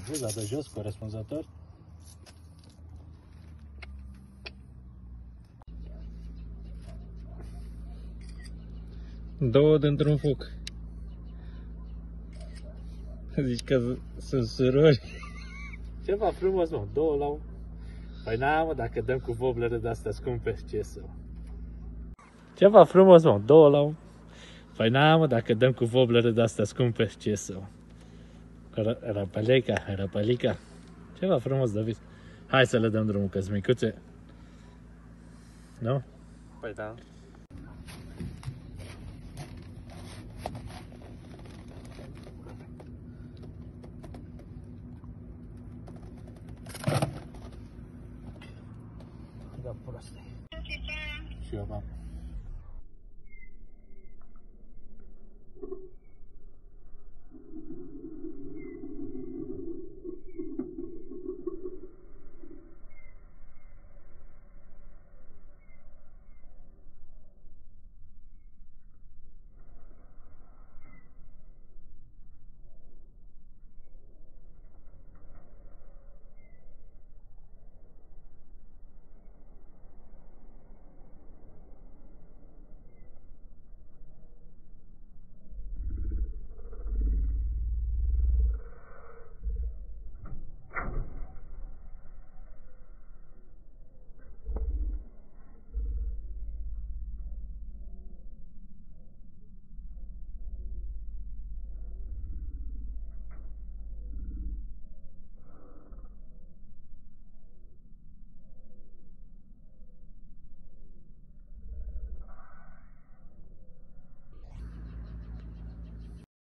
buza de jos, corespunzător. Două dintr-un foc. Zici că sunt surori. Ceva frumos, mă, două la un... Păi na, mă, dacă dăm cu voblere de-astea scumpe, ce să... Ceva frumos, mă, două la un... Păi na, mă, dacă dăm cu voblere de-astea scumpe, ce să... Răpălica. Ceva frumos, David. Hai să le dăm drumul, că-s micuțe. Nu? Păi da.